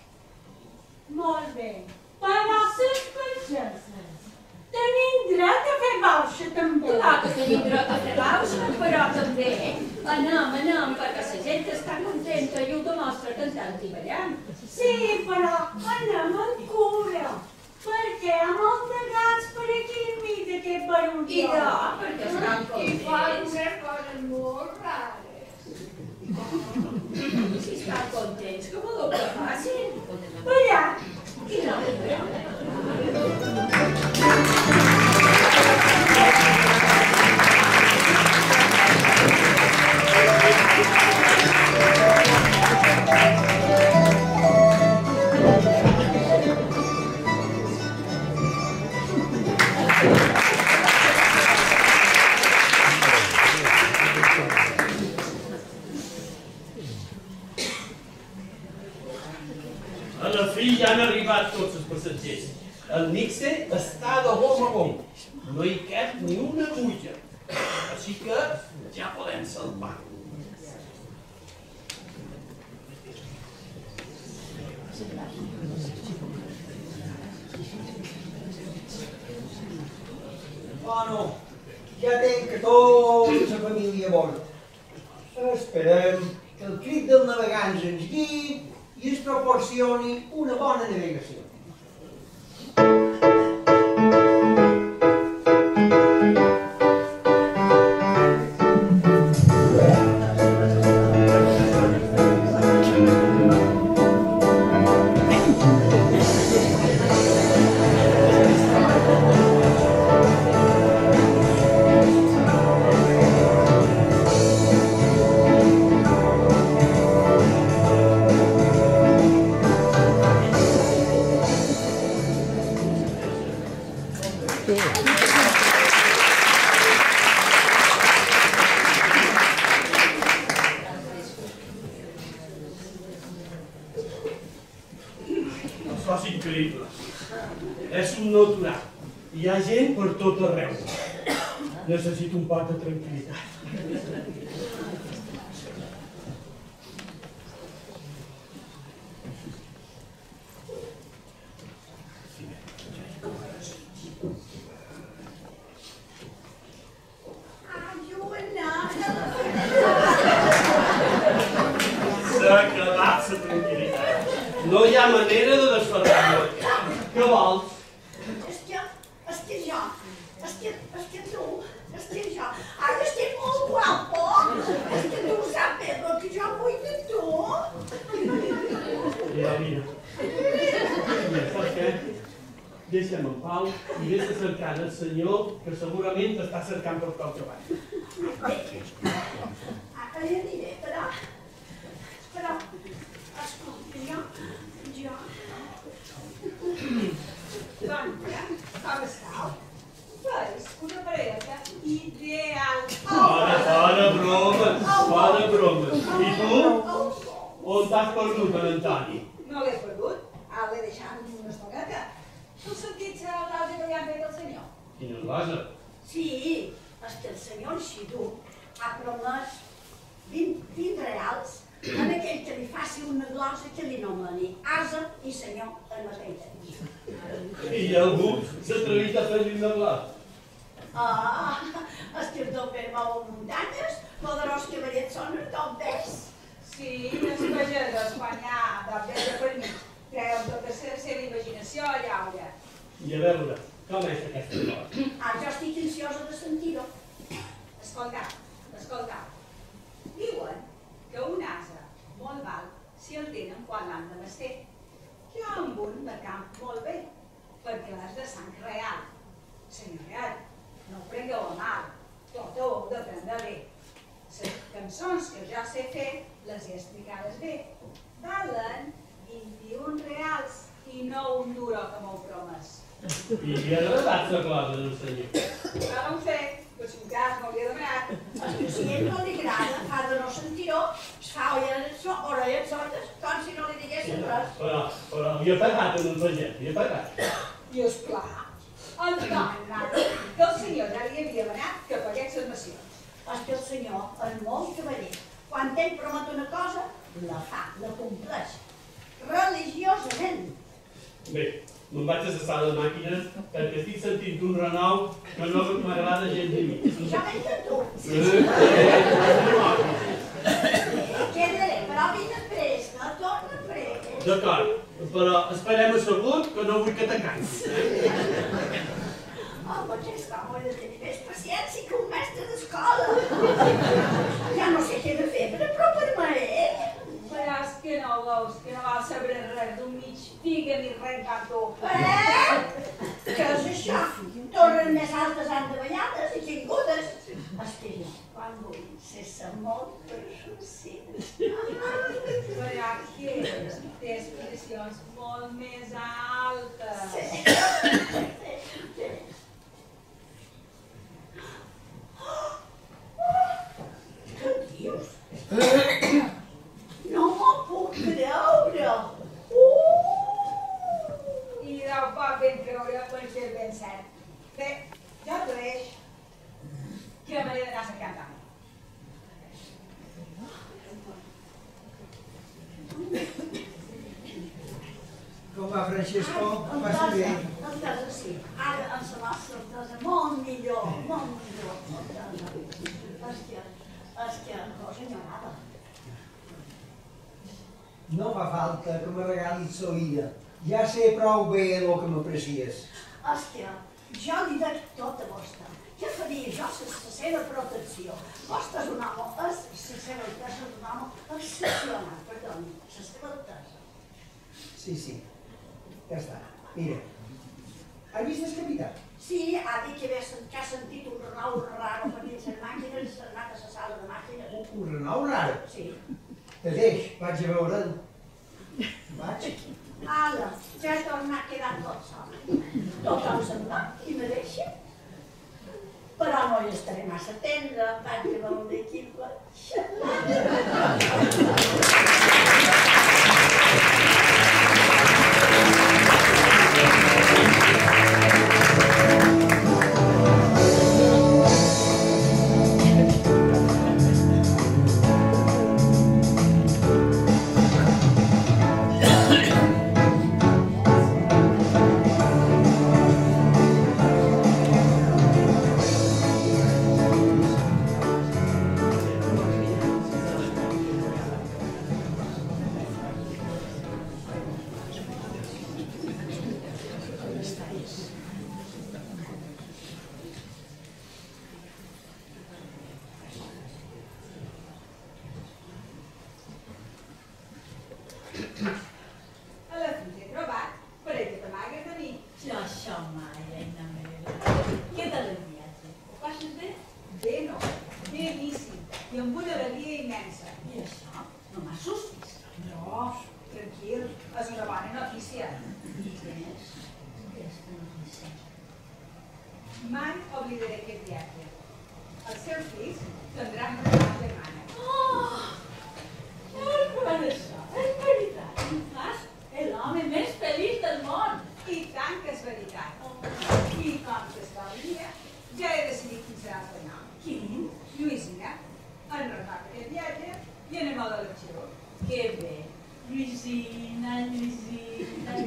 Molt bé, però les pageses tenim dret a fer bauxa també. Clar que tenim dret a fer bauxa, però també anem, anem, perquè la gent està contenta i ho demostra cantant i ballant. Sí, però anem amb cura, perquè hi ha molt de gats per aquí enmig d'aquest barulló. I no, perquè estan I fan contents. unes coses molt rares. Si estan contents, què voleu que facin? Ballar. I no, està de gom a gom. No hi cap ni una mulla. Així que ja podem salvar. Bueno, ja tenc que tota la família bona. Esperem que el crit del navegant ens guiï i es proporcioni una bona navegació. Això és increïble. És un natural. Hi ha gent per tot arreu. Necessito un poc de tranquil·litat. S'ha acabat la tranquil·litat. No hi ha manera de desferrar-lo. Què vols? És que, és que jo, és que, és que tu, és que jo, ara estic molt guapo. És que tu saps, Pedro, que jo vull de tu. Mira, mira. Mira, saps què? Deixa'm en pau i vés a cercar el senyor que segurament t'està cercant per tot treball. Ara hi aniré, però, però, escolta, jo, jo... Doncs, com estàu? Veus, una parella ideal. Fora, fora bromes, fora bromes. I tu? On t'has perdut, en Antoni? No l'he perdut, ara l'he deixat una estoneta. Tu sentits l'altre que li han fet el senyor? Quina cosa? Sí, és que el senyor Xidú ha promès vint, vint reals en aquell que li faci una glosa que li nomeni asa i senyor el mateix temps. I algú s'ha atrevit a fer-li una glosa? Ah, és que el Don Pere mou muntanyes, poderós cavallet són el Don Pes. Sí, els pagesos, quan hi ha d'abella per mi, treuen tota la seva imaginació a llaure. I a veure, com és aquesta cosa? Ah, jo estic ansiosa de sentir-ho. Escoltau, escoltau. Diuen que un ase molt val si el tenen quan l'han de mestir. Jo amb un de camp molt bé, perquè l'has de sang real. Senyor real, no ho prengueu a mal, tot ho heu de prendre bé. Les cançons que jo sé fer, les he explicades bé. Valen vint-i-un reals i no un duro que m'heu promès. I li ha agradat la glosa del senyor? Ara no ho sé, però si un cas m'hauria demanat. És que si a ell no li agrada, ha de no sentir-ho, es fa orelles sordes, com si no li diguessin res. Però, però, li ha pagat en un paget, li ha pagat. I esclar, en tant, que el senyor ja li havia demanat que pagués les nacions. És que el senyor és molt cavaller. Quan ell promet una cosa, la fa, la compleix. Religiosament. Bé, me'n vaig a la sala de màquines perquè estic sentint un renou que no m'agrada gens de mi. Jo veig de tu. Quedaré, però vine presta, torna presta. D'acord, però esperem assegut que no vull que t'acansis. Oh, potser és com he de tenir més paciència que un mestre d'escola. Ja no sé què he de fer per apropar-me a ell. Veràs que no veus, que no val saber res d'un mig figa ni res gato. Eh? Què és això? Torres més altes han davallades i caigudes. És que jo, quan vull, sé ser molt persuasiva. Veràs que té aspiracions molt més altes. Sí. Sí. Què dius? No m'ho puc creure! Uh! I no pot ben creure quan ser ben cert. cert. Bé, ja et coneix. Quina manera d'anar cercant tant. Com va, Francesco? Passi bé. En casa sí. Ara ens va sorpresa molt millor, molt millor. És que, és que cosa enyorada. No fa falta que me regalis la vida. Ja sé prou bé el que m'aprecies. És que jo li dic tot a vostè. Què faria jo sense la seva protecció? Vostè és un home, és la seva altesa és un home excepcional, perdoni, la seva altesa. Sí, sí. Ja està. Mira, has vist el capità? Sí, ha dit que, que ha sentit un renou raro per dins les màquines i s'ha anat a la sala de màquines. Un, un renou raro? Sí. Te deix, vaig a veure'l. Vaig. Ala, ja he tornat a quedar tot sol. Tot el sentat i me deixa. Però no hi estaré massa tendre, vaig a veure aquí. A la fi t'he trobat, parell que t'amagues de mi. Jo això mai, reina meva. Què tal el viatge? Ho passes bé? Bé no, beníssim, i amb una alegria immensa. I això? No m'assustis. No, tranquil, és una bona notícia. I què és? Aquesta notícia. Mai oblidaré aquest viatge. Els seus fills tindran una gran germana. Oh! És per això, és veritat. Em fas l'home més feliç del món. I tant que és veritat. I com que està el dia, ja he decidit quin serà el teu nom. Quin? Lluïsina. En record aquest viatge i anem a l'elecció. Que bé. Lluïsina, Lluïsina,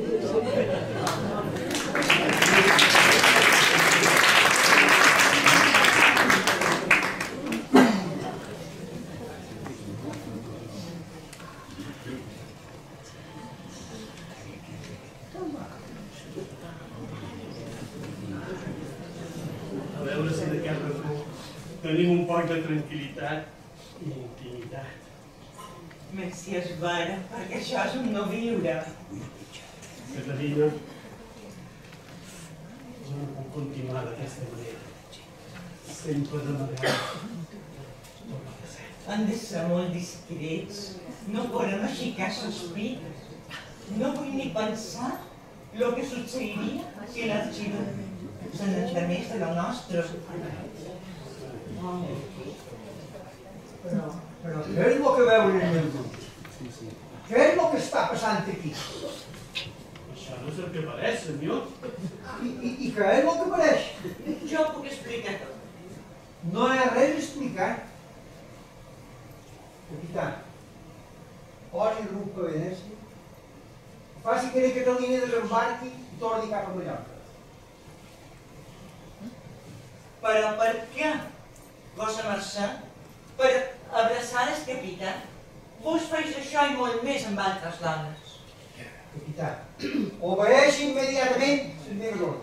A veure si d'aquest racó tenim un poc de tranquil·litat i intimitat. Més si és vera, perquè això és un no viure. Caterina, jo no puc continuar d'aquesta manera. Sempre d'amagat. Han de ser molt discrets. No podem aixecar sospit. No vull ni pensar el que succeiria si l'arxiu se n'entremés de la nostra. Però, però què és el que veuen en el grup? Què és el que està passant aquí? Això no és el que pareix, senyor. I, i, i què és el que pareix? Jo puc explicar tot. No hi ha res a explicar. Capità, posi rumb a Venècia, faci que la Catalina desembarqui i torni cap a Mallorca. Però per què, vossa mercè, per abraçar el capità, vos feis això i molt més amb altres dones? Capità, obeeixi immediatament les meves ordres.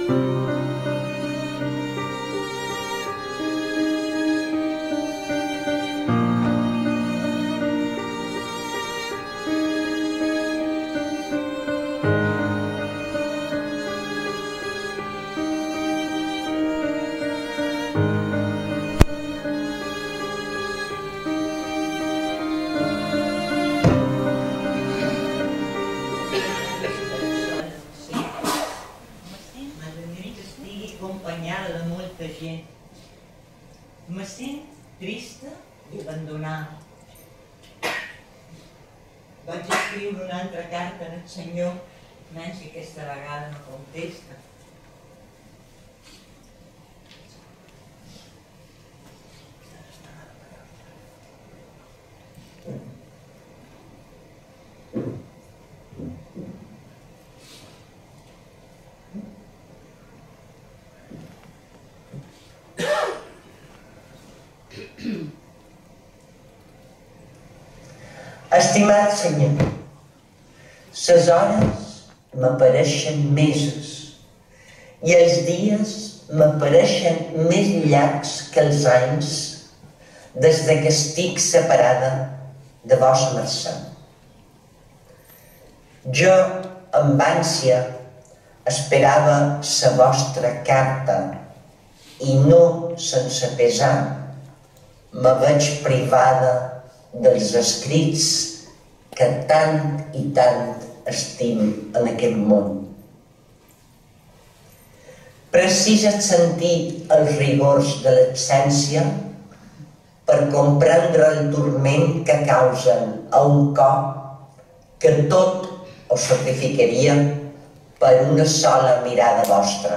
Me sent trista i abandonada. Vaig escriure una altra carta al senyor, menys que aquesta vegada no contesta. Estimat senyor, les hores m'apareixen mesos i els dies m'apareixen més llargs que els anys des que estic separada de vos mercè. Jo, amb ànsia, esperava la vostra carta i no, sense pesar, me veig privada dels escrits que tant i tant estim en aquest món. Precises sentir els rigors de l'absència per comprendre el turment que causen a un cor que tot ho sacrificaria per una sola mirada vostra.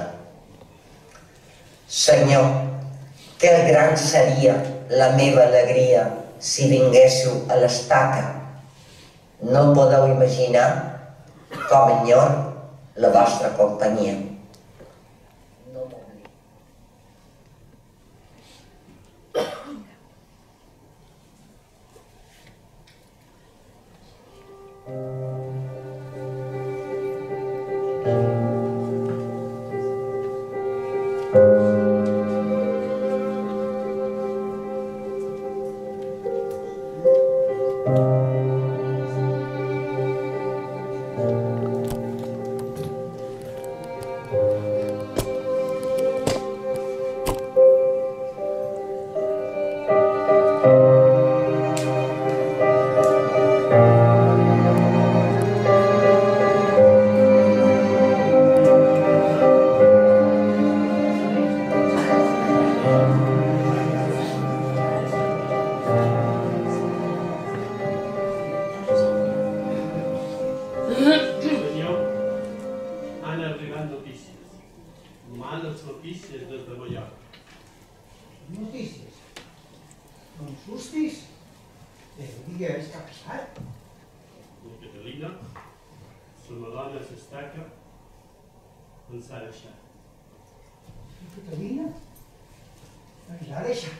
Senyor, que gran seria la meva alegria si vinguéssiu a l'estaca. No podeu imaginar com enyor la vostra companyia. No m'oblideu. Catalina? Ens ha deixat.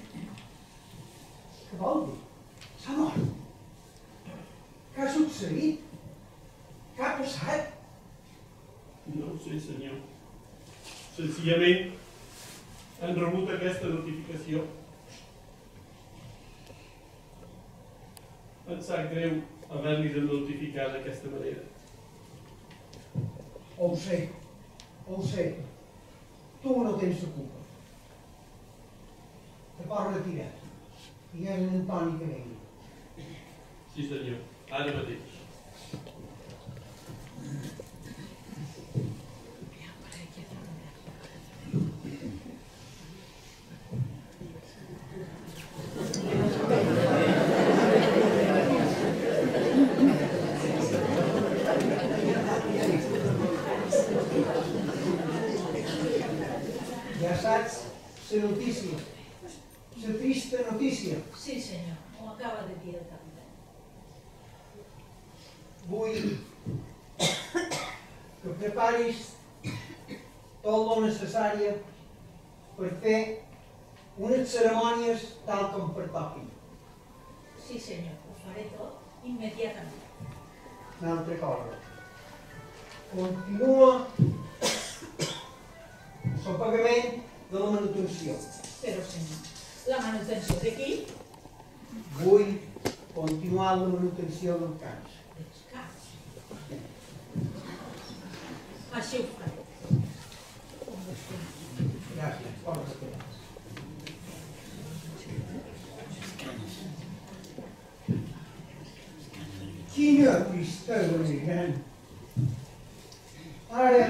Què vol dir? S'ha mort. Què ha succeït? Què ha passat? No ho sé, senyor. Senzillament han rebut aquesta notificació. Em sap greu haver-li de notificar d'aquesta manera. Ho sé, ho sé. Tu no tens la culpa. Te pots retirar. I és en Antoni que vengui. Sí, senyor. Ara mateix. Ja saps la notícia, la trista notícia. Sí, senyor, ho acaba de dir el capità. Vull que preparis tot el necessari per fer unes cerimònies tal com pertoqui. Sí, senyor, ho faré tot immediatament. Una altra cosa. Continua pagament de la manutenció. Però, senyor, la manutenció de qui? Vull continuar la manutenció del camps. Dels camps. Així ho faré. Gràcies, porta que Quina tristesa més gran. Ara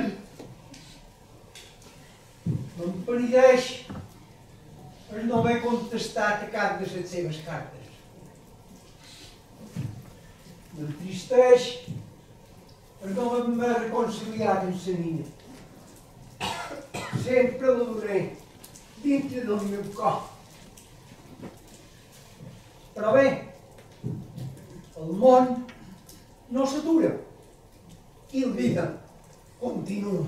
m'empenedeix el no haver contestat a cap de les seves cartes. M'entristeix el no haver-me reconciliat amb la nina. Sempre l'adoré dintre del meu cor. Però bé, el món no s'atura i la vida continua.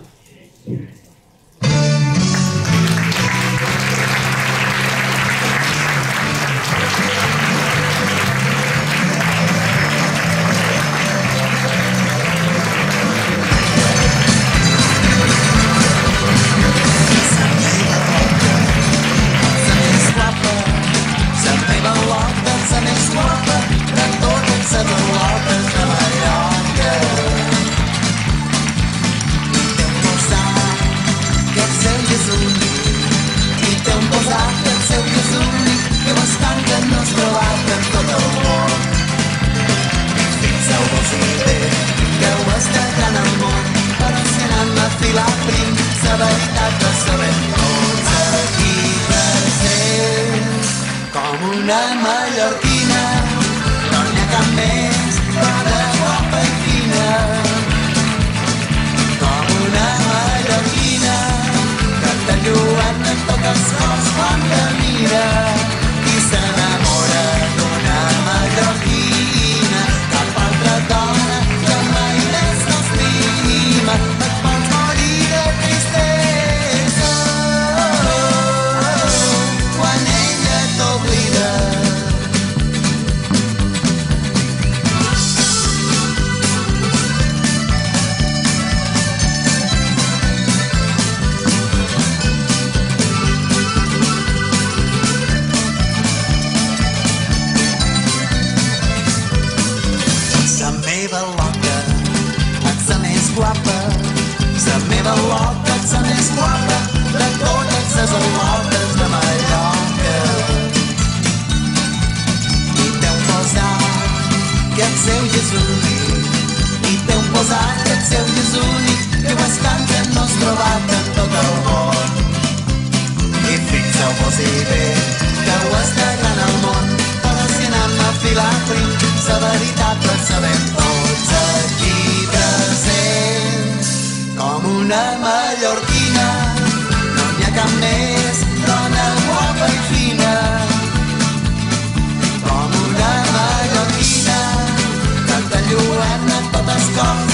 Una mallorquina, no n'hi ha cap més, dona guapa i fina. Com una mallorquina, que t'enlluen en tots els cops quan la mira. Qui s'enamora d'una mallorquina, cap altra dona que mai més no estima. Et pots morir de tristesa quan ella t'oblida. La meva loca ets la més guapa de totes les al·lotes de Mallorca. I t'heu posat que ets seu i és únic, i t'heu posat que ets seu i és únic, que ho estan que no has trobat en tot el món. I fixeu-vos-hi bé que ho està gran al món, però si anem a filar prim, la veritat la sabem tots aquí presents. Com una mallorquina, no n'hi ha cap més, dona guapa i fina. Com una mallorquina, que t'enlluen a tot el cor.